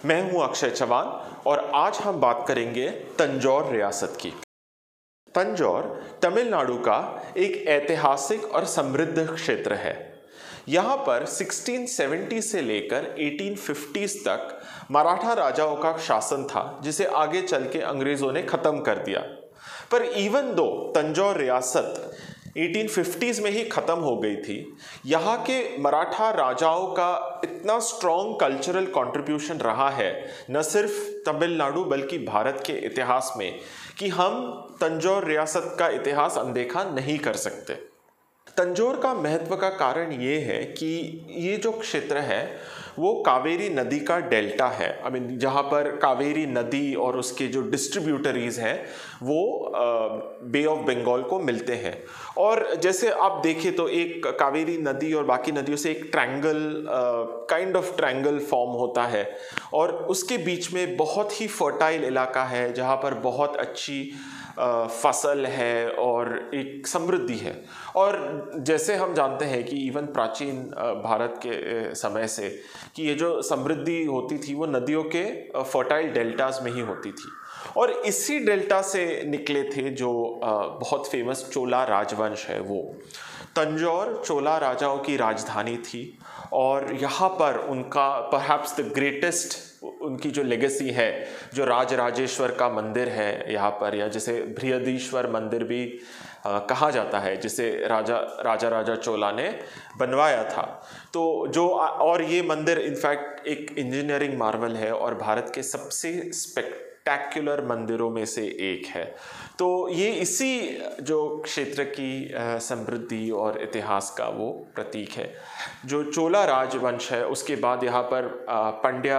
मैं हूं अक्षय चौहान और आज हम बात करेंगे तंजौर रियासत की। तंजौर तमिलनाडु का एक ऐतिहासिक और समृद्ध क्षेत्र है। यहाँ पर 1670 से लेकर 1850s तक मराठा राजाओं का शासन था, जिसे आगे चल के अंग्रेजों ने खत्म कर दिया। पर इवन दो तंजौर रियासत 1850s में ही ख़त्म हो गई थी, यहाँ के मराठा राजाओं का इतना स्ट्रॉन्ग कल्चरल कंट्रीब्यूशन रहा है, न सिर्फ तमिलनाडु बल्कि भारत के इतिहास में, कि हम तंजौर रियासत का इतिहास अनदेखा नहीं कर सकते। तंजौर का महत्व का कारण ये है कि ये जो क्षेत्र है वो कावेरी नदी का डेल्टा है। जहाँ पर कावेरी नदी और उसके जो डिस्ट्रीब्यूटरीज हैं वो बे ऑफ बंगाल को मिलते हैं। और जैसे आप देखें तो एक कावेरी नदी और बाकी नदियों से एक काइंड ऑफ ट्रायंगल फॉर्म होता है और उसके बीच में बहुत ही फर्टाइल इलाका है जहाँ पर बहुत अच्छी फसल है और एक समृद्धि है। और जैसे हम जानते हैं कि इवन प्राचीन भारत के समय से कि ये जो समृद्धि होती थी वो नदियों के फर्टाइल डेल्टास में ही होती थी। और इसी डेल्टा से निकले थे जो बहुत फेमस चोला राजवंश है। वो तंजौर चोला राजाओं की राजधानी थी और यहाँ पर उनका परहैप्स द ग्रेटेस्ट उनकी जो लेगेसी है, जो राजराजेश्वर का मंदिर है यहाँ पर, या जिसे बृहदीश्वर मंदिर भी कहा जाता है, जिसे राजा चोला ने बनवाया था। तो जो और ये मंदिर इनफैक्ट एक इंजीनियरिंग मार्वल है और भारत के सबसे स्पेक्टैक्युलर मंदिरों में से एक है। तो ये इसी जो क्षेत्र की समृद्धि और इतिहास का वो प्रतीक है। जो चोला राजवंश है उसके बाद यहाँ पर पंड्या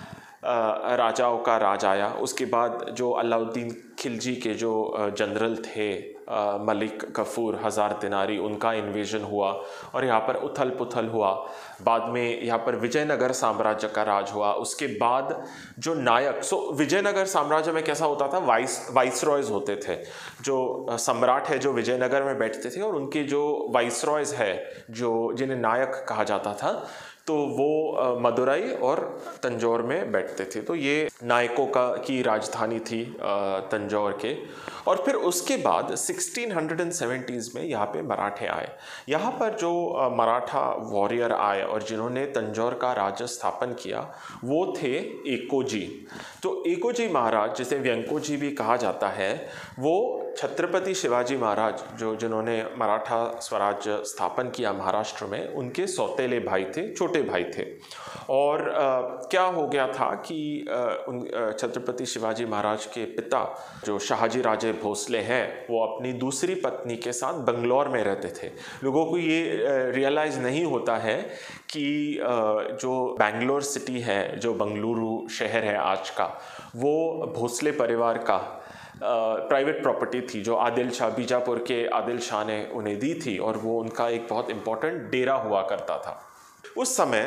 राजाओं का राज आया। उसके बाद जो अलाउद्दीन खिलजी के जो जनरल थे मलिक कफूर हजार दिनारी, उनका इन्वेजन हुआ और यहाँ पर उथल पुथल हुआ। बाद में यहाँ पर विजयनगर साम्राज्य का राज हुआ। उसके बाद जो नायक विजयनगर साम्राज्य में कैसा होता था, वाइसरॉयज होते थे, जो सम्राट है जो विजयनगर में बैठते थे और उनके जो वाइसरॉयज है जो जिन्हें नायक कहा जाता था, तो वो मदुरई और तंजौर में बैठते थे। तो ये नायकों की राजधानी थी तंजौर के। और फिर उसके बाद 1670s में यहाँ पे मराठे आए। यहाँ पर जो मराठा वॉरियर आए और जिन्होंने तंजौर का राज्य स्थापन किया वो थे एकोजी। तो एकोजी महाराज, जिसे व्यंकोजी भी कहा जाता है, वो छत्रपति शिवाजी महाराज जिन्होंने मराठा स्वराज्य स्थापन किया महाराष्ट्र में, उनके सौतेले भाई थे, छोटे भाई थे। और क्या हो गया था कि छत्रपति शिवाजी महाराज के पिता जो शाहजी राजे भोसले हैं वो अपनी दूसरी पत्नी के साथ बंगलौर में रहते थे। लोगों को ये रियलाइज़ नहीं होता है कि जो बेंगलोर सिटी है, जो बंगलुरु शहर है आज का, वो भोसले परिवार का प्राइवेट प्रॉपर्टी थी, जो आदिल शाह, बीजापुर के आदिल शाह ने उन्हें दी थी और वो उनका एक बहुत इम्पोर्टेंट डेरा हुआ करता था। उस समय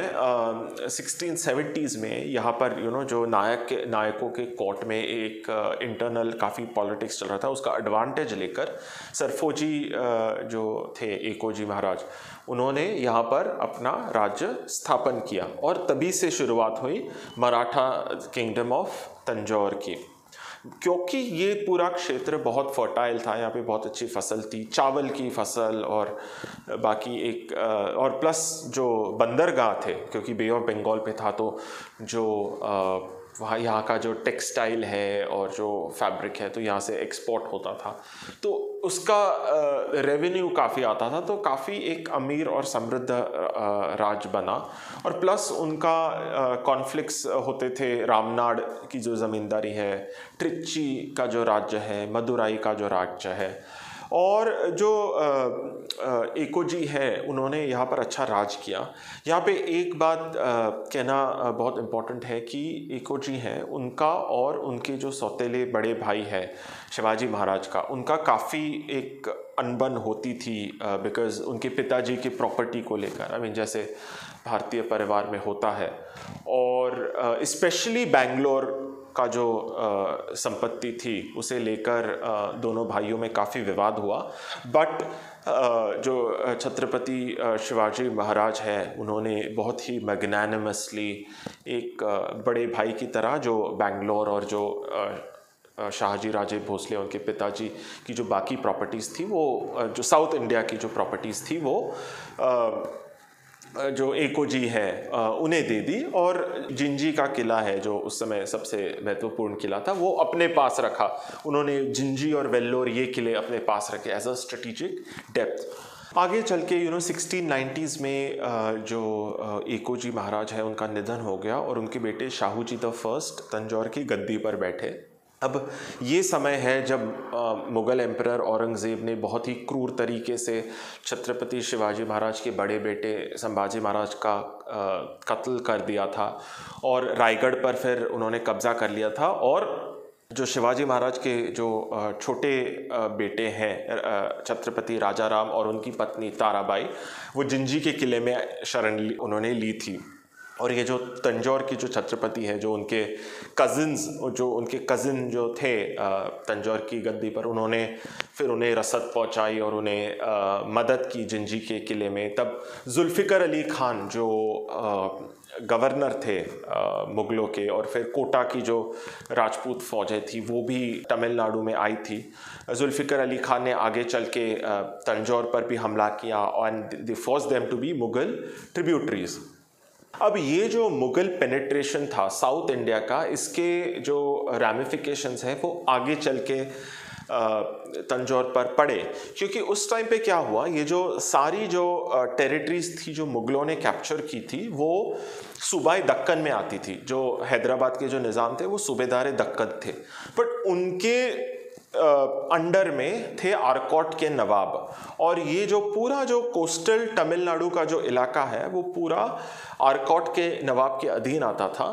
1670s में यहाँ पर जो नायकों के कोर्ट में एक इंटरनल काफ़ी पॉलिटिक्स चल रहा था, उसका एडवांटेज लेकर सरफोजी जो थे एकोजी महाराज, उन्होंने यहाँ पर अपना राज्य स्थापन किया और तभी से शुरुआत हुई मराठा किंगडम ऑफ तंजौर की। क्योंकि ये पूरा क्षेत्र बहुत फर्टाइल था, यहाँ पे बहुत अच्छी फसल थी, चावल की फसल और बाकी एक और प्लस जो बंदरगाह थे, क्योंकि बे ऑफ बंगाल पे था, तो जो वहाँ यहाँ का जो टेक्सटाइल है और जो फैब्रिक है तो यहाँ से एक्सपोर्ट होता था, तो उसका रेवेन्यू काफ़ी आता था। तो काफ़ी एक अमीर और समृद्ध राज्य बना। और प्लस उनका कॉन्फ्लिक्ट्स होते थे, रामनाड की जो ज़मींदारी है, ट्रिची का जो राज्य है, मदुराई का जो राज्य है, और जो एकोजी है उन्होंने यहाँ पर अच्छा राज किया। यहाँ पे एक बात कहना बहुत इम्पोर्टेंट है कि एकोजी हैं, उनका और उनके जो सौतेले बड़े भाई है शिवाजी महाराज का, उनका काफ़ी एक अनबन होती थी बिकॉज़ उनके पिताजी की प्रॉपर्टी को लेकर, जैसे भारतीय परिवार में होता है। और स्पेशली बेंगलोर का जो संपत्ति थी उसे लेकर दोनों भाइयों में काफ़ी विवाद हुआ। बट जो छत्रपति शिवाजी महाराज हैं उन्होंने बहुत ही मैग्नानिमसली एक बड़े भाई की तरह जो बेंगलोर और जो शाहजी राजे भोसले उनके पिताजी की जो बाकी प्रॉपर्टीज़ थी वो जो साउथ इंडिया की जो प्रॉपर्टीज़ थी वो जो एको जी है उन्हें दे दी, और जिंजी का किला है जो उस समय सबसे महत्वपूर्ण किला था वो अपने पास रखा। उन्होंने जिंजी और वेल्लोर ये किले अपने पास रखे एज अ स्ट्रेटिजिक डेप्थ। आगे चल के 1690s में जो एको जी महाराज है उनका निधन हो गया और उनके बेटे शाहू जी द फर्स्ट तंजौर की गद्दी पर बैठे। अब ये समय है जब मुग़ल एम्परर औरंगज़ेब ने बहुत ही क्रूर तरीके से छत्रपति शिवाजी महाराज के बड़े बेटे संभाजी महाराज का कत्ल कर दिया था और रायगढ़ पर फिर उन्होंने कब्ज़ा कर लिया था। और जो शिवाजी महाराज के जो छोटे बेटे हैं छत्रपति राजा राम और उनकी पत्नी ताराबाई, वो जिंजी के किले में शरण उन्होंने ली थी। और ये जो तंजौर की जो छत्रपति है, जो उनके कज़िन जो थे तंजौर की गद्दी पर, उन्होंने फिर उन्हें रसद पहुंचाई और उन्हें मदद की जिंजी के किले में। तब जुल्फ़िकर अली खान जो गवर्नर थे मुग़लों के, और फिर कोटा की जो राजपूत फ़ौजें थी वो भी तमिलनाडु में आई थी। जुल्फ़िकर अली खान ने आगे चल के तंजौर पर भी हमला किया and they forced them to be Mughal tributaries. अब ये जो मुग़ल पेनिट्रेशन था साउथ इंडिया का, इसके जो रैमिफिकेशंस हैं वो आगे चल के तंजौर पर पड़े, क्योंकि उस टाइम पे क्या हुआ, ये जो सारी जो टेरिटरीज थी जो मुग़लों ने कैप्चर की थी वो सूबाए दक्कन में आती थी। जो हैदराबाद के जो निज़ाम थे वो सूबेदार दक्कन थे, बट उनके अंडर में थे आरकोट के नवाब। और ये जो पूरा जो कोस्टल तमिलनाडु का जो इलाका है वो पूरा आरकोट के नवाब के अधीन आता था।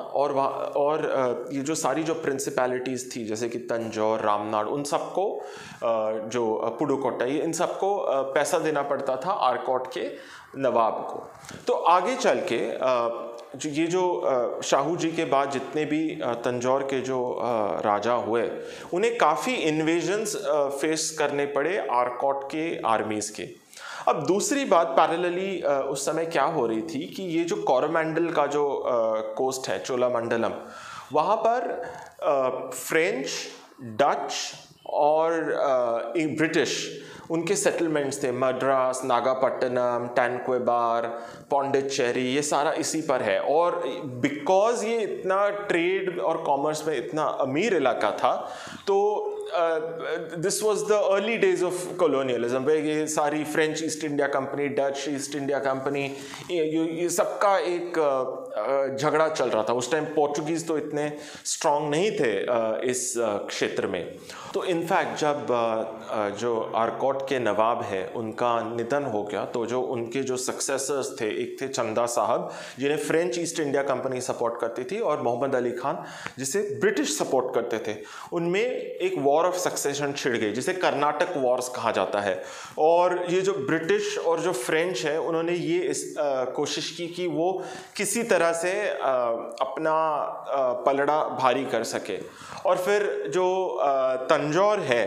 और ये जो सारी जो प्रिंसिपैलिटीज़ थी जैसे कि तंजौर, रामनाड, उन सबको जो पुडुकोट्टई, इन सबको पैसा देना पड़ता था आरकोट के नवाब को। तो आगे चल के ये जो शाहू जी के बाद जितने भी तंजौर के जो राजा हुए, उन्हें काफ़ी इन्वेजन्स फेस करने पड़े आरकोट के आर्मीज़ के। अब दूसरी बात पैरेलली उस समय क्या हो रही थी कि ये जो कोरोमंडल का जो कोस्ट है चोलामंडलम, वहाँ पर फ्रेंच, डच और ब्रिटिश उनके सेटलमेंट्स थे। मद्रास, नागापट्टनम, टैंक्वेबार, पौंडीचेरी, ये सारा इसी पर है। और बिकॉज ये इतना ट्रेड और कॉमर्स में इतना अमीर इलाका था, तो this was the early days of colonialism. ये सारी French East India company, Dutch East India company, ये सबका एक झगड़ा चल रहा था। उस टाइम पोर्चुगीज़ तो इतने स्ट्रांग नहीं थे इस क्षेत्र में। तो इनफैक्ट जब जो आरकोट के नवाब है उनका निधन हो गया, तो जो उनके जो सक्सेसर्स थे, एक थे चंदा साहब जिन्हें French East India company support करती थी, और मोहम्मद अली खान जिसे ब्रिटिश सपोर्ट करते थे। उनमें एक वॉर ऑफ सक्सेशन छिड़ गई जिसे कर्नाटक वॉर्स कहा जाता है। और ये जो ब्रिटिश और जो फ्रेंच है, उन्होंने ये कोशिश की कि वो किसी तरह से अपना पलड़ा भारी कर सके। और फिर जो तंजौर है,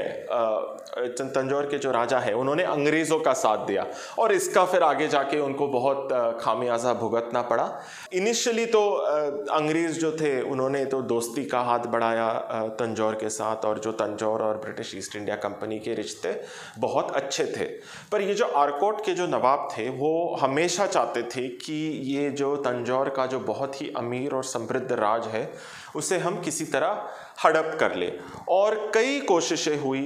तंजौर के जो राजा है, उन्होंने अंग्रेज़ों का साथ दिया, और इसका फिर आगे जाके उनको बहुत खामियाजा भुगतना पड़ा। इनिशियली तो अंग्रेज़ जो थे उन्होंने तो दोस्ती का हाथ बढ़ाया तंजौर के साथ, और जो तंजौर और ब्रिटिश ईस्ट इंडिया कंपनी के रिश्ते बहुत अच्छे थे। पर ये जो आरकोट के जो नवाब थे वो हमेशा चाहते थे कि ये जो तंजौर का जो बहुत ही अमीर और समृद्ध राज है उसे हम किसी तरह हड़प कर ले। और कई कोशिशें हुई।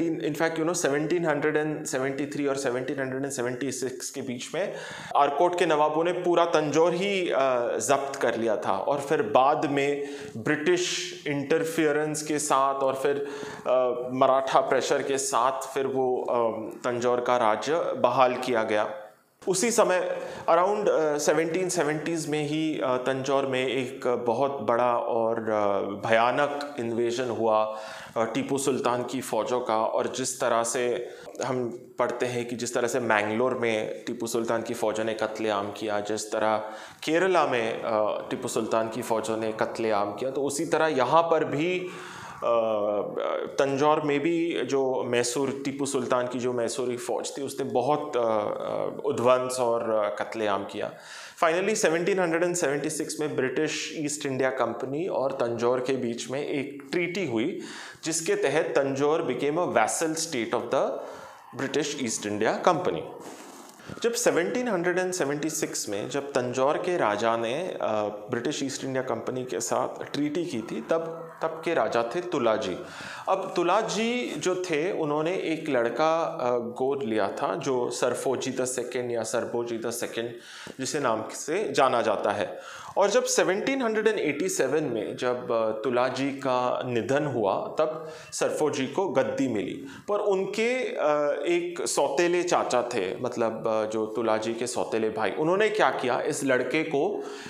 1773 और 1776 के बीच में आरकोट के नवाबों ने पूरा तंजौर ही जब्त कर लिया था। और फिर बाद में ब्रिटिश इंटरफियरेंस के साथ और फिर मराठा प्रेशर के साथ फिर वो तंजौर का राज्य बहाल किया गया। उसी समय अराउंड 1770s में ही तंजौर में एक बहुत बड़ा और भयानक इन्वेजन हुआ टीपू सुल्तान की फ़ौजों का। और जिस तरह से हम पढ़ते हैं कि जिस तरह से मैंगलोर में टीपू सुल्तान की फ़ौजों ने कत्लेआम किया, जिस तरह केरला में टीपू सुल्तान की फ़ौजों ने कत्लेआम किया, तो उसी तरह यहाँ पर भी तंजौर में भी जो मैसूर टीपू सुल्तान की जो मैसूरी फौज थी उसने बहुत उद्वंस और कत्लेआम किया। फाइनली 1776 में ब्रिटिश ईस्ट इंडिया कंपनी और तंजौर के बीच में एक ट्रीटी हुई जिसके तहत Tanjore became a vassal state of the British East India company. जब 1776 में जब तंजौर के राजा ने ब्रिटिश ईस्ट इंडिया कंपनी के साथ ट्रीटी की थी तब के राजा थे तुलाजी। अब तुलाजी जो थे उन्होंने एक लड़का गोद लिया था जो सरफोजी द सेकेंड या सरबोजी द सेकेंड जिसे नाम से जाना जाता है। और जब 1787 में जब तुलाजी का निधन हुआ तब सरफोजी को गद्दी मिली, पर उनके एक सौतेले चाचा थे, मतलब जो तुलाजी के सौतेले भाई, उन्होंने क्या किया, इस लड़के को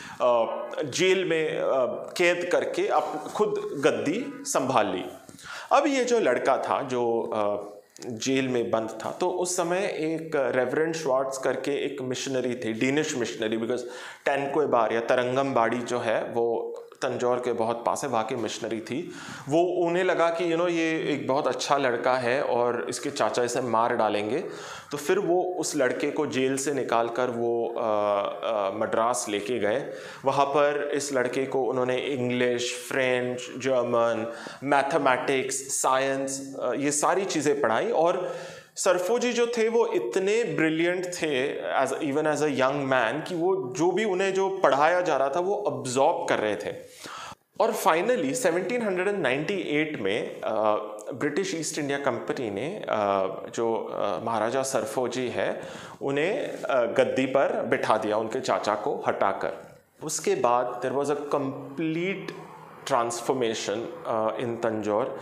जेल में कैद करके खुद गद्दी संभाल ली। अब ये जो लड़का था जो जेल में बंद था, तो उस समय एक रेवरेंड श्वार्ट्ज करके एक मिशनरी थे, Danish missionary, because Tranquebar या तरंगम बाड़ी जो है वो तंजौर के बहुत पास है, वहाँ की मिशनरी थी। वो उन्हें लगा कि ये एक बहुत अच्छा लड़का है और इसके चाचा इसे मार डालेंगे, तो फिर वो उस लड़के को जेल से निकाल कर वो मद्रास लेके गए। वहाँ पर इस लड़के को उन्होंने English, French, German, mathematics, science, ये सारी चीज़ें पढ़ाई। और सरफोजी जो थे वो इतने ब्रिलियंट थे even as a young man कि वो जो भी उन्हें जो पढ़ाया जा रहा था वो अब्जॉर्ब कर रहे थे। और फाइनली 1798 में ब्रिटिश ईस्ट इंडिया कंपनी ने जो महाराजा सरफोजी है उन्हें गद्दी पर बिठा दिया, उनके चाचा को हटाकर। उसके बाद there was a complete transformation in Tanjore.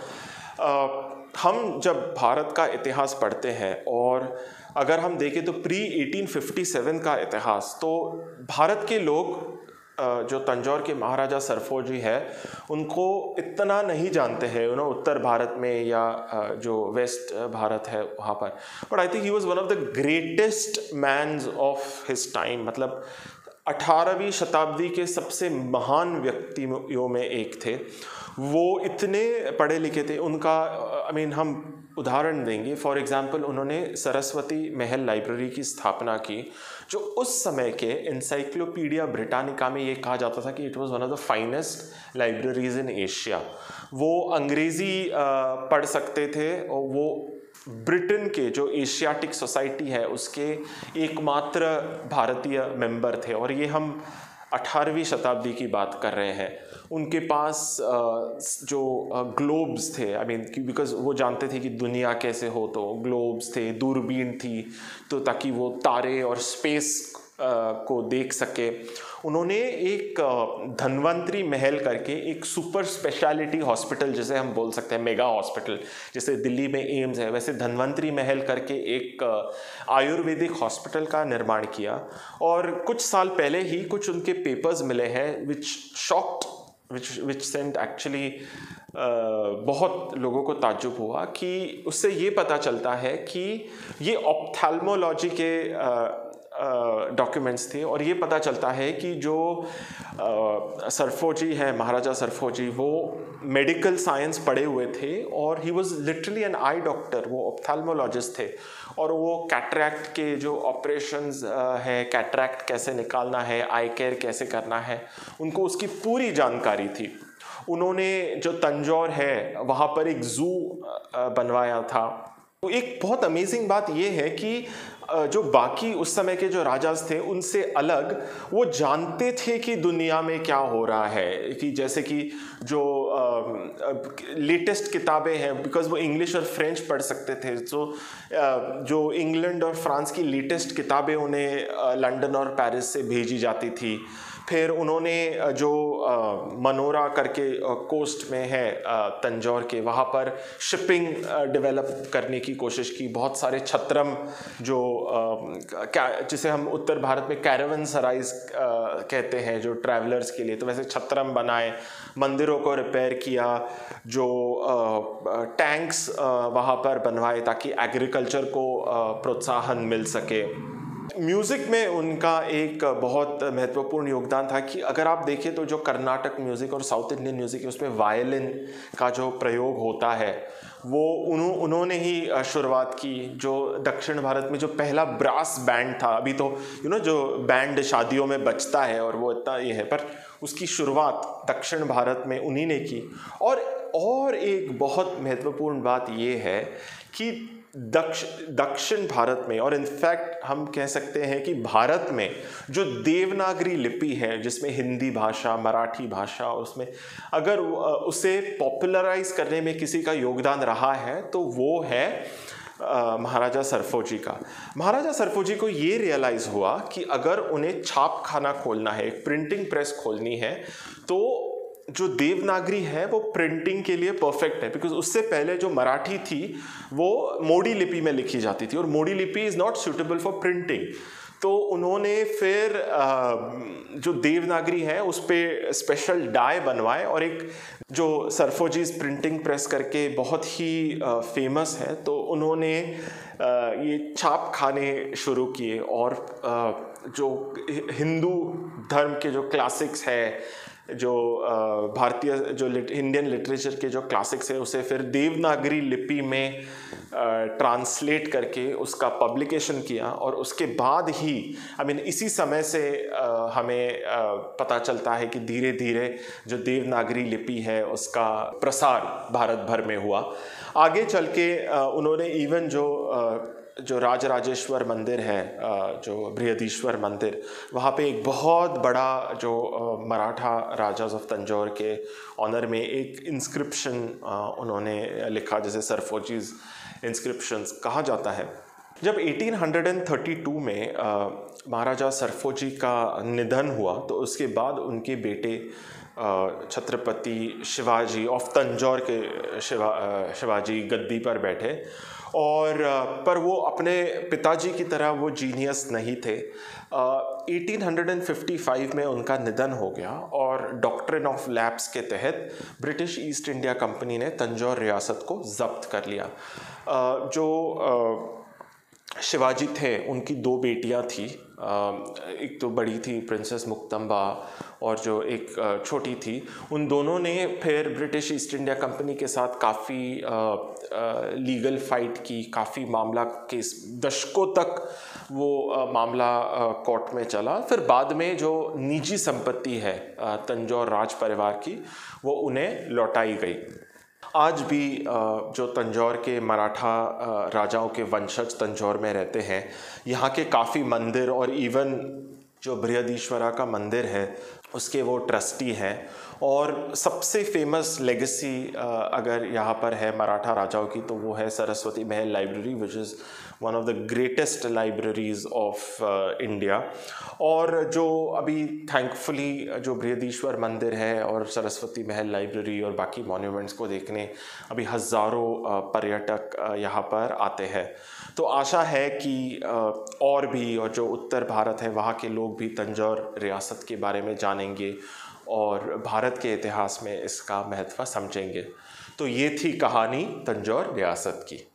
हम जब भारत का इतिहास पढ़ते हैं और अगर हम देखें तो प्री 1857 का इतिहास, तो भारत के लोग जो तंजौर के महाराजा सरफोजी है उनको इतना नहीं जानते हैं उत्तर भारत में या जो वेस्ट भारत है वहाँ पर। But I think he was one of the greatest mans of his time, मतलब 18वीं शताब्दी के सबसे महान व्यक्तियों में एक थे। वो इतने पढ़े लिखे थे, उनका हम उदाहरण देंगे। फॉर एग्जांपल उन्होंने सरस्वती महल लाइब्रेरी की स्थापना की, जो उस समय के एनसाइक्लोपीडिया ब्रिटानिका में ये कहा जाता था कि it was one of the finest libraries in Asia. वो अंग्रेज़ी पढ़ सकते थे और वो ब्रिटेन के जो एशियाटिक सोसाइटी है उसके एकमात्र भारतीय मेंबर थे। और ये हम 18वीं शताब्दी की बात कर रहे हैं। उनके पास जो ग्लोब्स थे, बिकॉज वो जानते थे कि दुनिया कैसे हो, तो ग्लोब्स थे, दूरबीन थी, तो ताकि वो तारे और स्पेस को देख सके। उन्होंने एक धन्वंतरी महल करके एक सुपर स्पेशलिटी हॉस्पिटल, जैसे हम बोल सकते हैं मेगा हॉस्पिटल, जैसे दिल्ली में एम्स है, वैसे धन्वंतरी महल करके एक आयुर्वेदिक हॉस्पिटल का निर्माण किया। और कुछ साल पहले ही कुछ उनके पेपर्स मिले हैं विच सेंट एक्चुअली बहुत लोगों को ताज्जुब हुआ कि उससे ये पता चलता है कि ये ऑप्थेल्मोलॉजी के डॉक्यूमेंट्स थे। और ये पता चलता है कि जो सरफोजी है, महाराजा सरफोजी, वो मेडिकल साइंस पढ़े हुए थे और he was literally an eye doctor, वो ऑप्थेल्मोलॉजिस्ट थे। और वो कैटरैक्ट के जो ऑपरेशंस है, कैटरैक्ट कैसे निकालना है, आई केयर कैसे करना है, उनको उसकी पूरी जानकारी थी। उन्होंने जो तंजौर है वहाँ पर एक ज़ू बनवाया था। तो एक बहुत अमेजिंग बात ये है कि जो बाकी उस समय के जो राजास थे उनसे अलग वो जानते थे कि दुनिया में क्या हो रहा है, कि जैसे कि जो लेटेस्ट किताबें हैं, बिकॉज वो इंग्लिश और फ्रेंच पढ़ सकते थे, तो जो इंग्लैंड और फ्रांस की लेटेस्ट किताबें उन्हें लंदन और पेरिस से भेजी जाती थी। फिर उन्होंने जो मनोरा करके कोस्ट में है तंजौर के, वहाँ पर शिपिंग डेवलप करने की कोशिश की। बहुत सारे छत्रम जो जिसे हम उत्तर भारत में कैरावन सराइज कहते हैं जो ट्रैवलर्स के लिए, तो वैसे छत्रम बनाए, मंदिरों को रिपेयर किया, जो टैंक्स वहाँ पर बनवाए ताकि एग्रीकल्चर को प्रोत्साहन मिल सके। म्यूज़िक में उनका एक बहुत महत्वपूर्ण योगदान था कि अगर आप देखें तो जो कर्नाटक म्यूज़िक और साउथ इंडियन म्यूज़िक है उसमें वायलिन का जो प्रयोग होता है वो उन्होंने ही शुरुआत की। जो दक्षिण भारत में जो पहला ब्रास बैंड था, अभी तो जो बैंड शादियों में बजता है और वो इतना ये है, पर उसकी शुरुआत दक्षिण भारत में उन्हीं ने की। और एक बहुत महत्वपूर्ण बात ये है कि दक्षिण भारत में, और इनफैक्ट हम कह सकते हैं कि भारत में जो देवनागरी लिपि है जिसमें हिंदी भाषा, मराठी भाषा, उसमें अगर उसे पॉपुलराइज करने में किसी का योगदान रहा है तो वो है महाराजा सरफोजी का। महाराजा सरफोजी को ये रियलाइज़ हुआ कि अगर उन्हें छाप खाना खोलना है, एक प्रिंटिंग प्रेस खोलनी है, तो जो देवनागरी है वो प्रिंटिंग के लिए परफेक्ट है, बिकॉज उससे पहले जो मराठी थी वो मोडी लिपि में लिखी जाती थी और मोडी लिपि is not suitable for printing. तो उन्होंने फिर जो देवनागरी है उस पर स्पेशल डाई बनवाए, और एक जो सरफोजीज प्रिंटिंग प्रेस करके बहुत ही फेमस है, तो उन्होंने ये छाप खाने शुरू किए। और जो हिंदू धर्म के जो क्लासिक्स है, जो भारतीय जो इंडियन लिटरेचर के जो क्लासिक्स है, उसे फिर देवनागरी लिपि में ट्रांसलेट करके उसका पब्लिकेशन किया। और उसके बाद ही इसी समय से हमें पता चलता है कि धीरे धीरे जो देवनागरी लिपि है उसका प्रसार भारत भर में हुआ। आगे चल के उन्होंने इवन जो राजराजेश्वर मंदिर है, जो बृहदीश्वर मंदिर, वहाँ पे एक बहुत बड़ा जो मराठा राजाज ऑफ तंजौर के ऑनर में एक इंस्क्रिप्शन उन्होंने लिखा, जैसे सरफोजीज इंस्क्रिप्शंस कहा जाता है। जब 1832 में महाराजा सरफोजी का निधन हुआ तो उसके बाद उनके बेटे छत्रपति शिवाजी ऑफ तंजौर के शिवाजी गद्दी पर बैठे, और पर वो अपने पिताजी की तरह वो जीनियस नहीं थे। 1855 में उनका निधन हो गया और डॉक्ट्रिन ऑफ लैप्स के तहत ब्रिटिश ईस्ट इंडिया कंपनी ने तंजौर रियासत को जब्त कर लिया। जो शिवाजी थे उनकी दो बेटियां थी, एक तो बड़ी थी प्रिंसेस मुक्तम्बा और जो एक छोटी थी, उन दोनों ने फिर ब्रिटिश ईस्ट इंडिया कंपनी के साथ काफ़ी लीगल फाइट की, काफ़ी मामला केस दशकों तक वो मामला कोर्ट में चला। फिर बाद में जो निजी संपत्ति है तंजौर राज परिवार की, वो उन्हें लौटाई गई। आज भी जो तंजौर के मराठा राजाओं के वंशज तंजौर में रहते हैं, यहाँ के काफ़ी मंदिर और इवन जो बृहदीश्वरा का मंदिर है उसके वो ट्रस्टी हैं। और सबसे फेमस लेगेसी अगर यहाँ पर है मराठा राजाओं की तो वो है Saraswati Mahal library, which is one of the greatest libraries of India. और जो अभी थैंकफुली जो बृहदीश्वर मंदिर है और सरस्वती महल लाइब्रेरी और बाकी मॉन्यूमेंट्स को देखने अभी हज़ारों पर्यटक यहाँ पर आते हैं। तो आशा है कि और जो उत्तर भारत है वहाँ के लोग भी तंजौर रियासत के बारे में जानेंगे और भारत के इतिहास में इसका महत्व समझेंगे। तो ये थी कहानी तंजौर रियासत की।